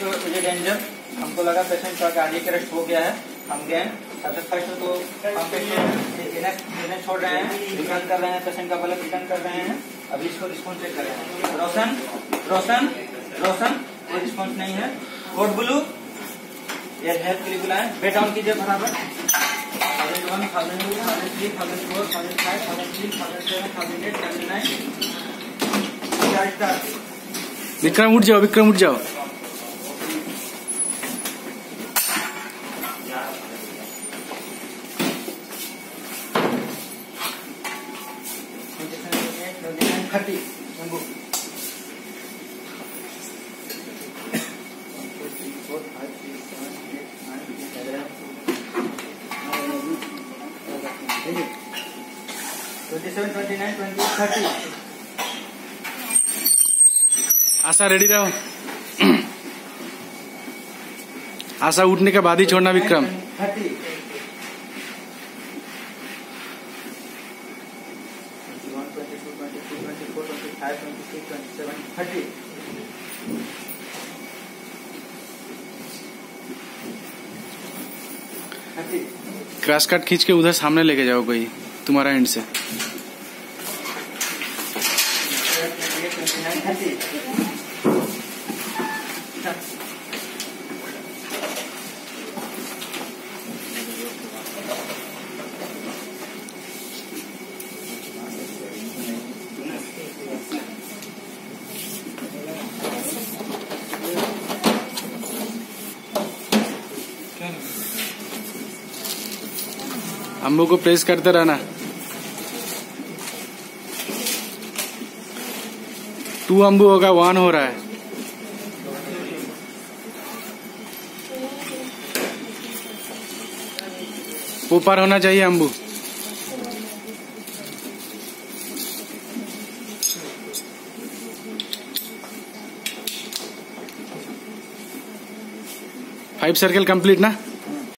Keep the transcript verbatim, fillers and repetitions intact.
मुझे डेंजर, हमको लगा पेशेंट का कार्डियक अरेस्ट हो गया है। हम गए सबसे फर्स्ट तो हम इन्हें छोड़ रहे हैं, रिटर्न कर रहे हैं, पेशेंट का ब्लड रिटर्न कर रहे हैं। अभी इसको रिस्पॉन्स चेक कर रहे हैं। रोशन रोशन रोशन कोई रिस्पॉन्स नहीं है। कोड ब्लू ये हेल्प के लिए बुलाए। बेड डाउन कीजिए बराबर। Thousand one thousand two thousand three thousand four thousand five thousand six thousand seven thousand eight thousand nine. Vikram उठ जाओ, विक्रम उठ जाओ। Thirty twenty seven twenty nine twenty thirty. Asha ready रहो। आशा उठने के बाद ही छोड़ना Vikram. Thirty thirty crash cut खींच के उधर सामने लेके जाओ कोई तुम्हारा एंड से। अम्बू को प्रेस करते रहना। टू अम्बू होगा, वन हो रहा है। ऊपर होना चाहिए अम्बू। फाइव सर्कल कंप्लीट ना।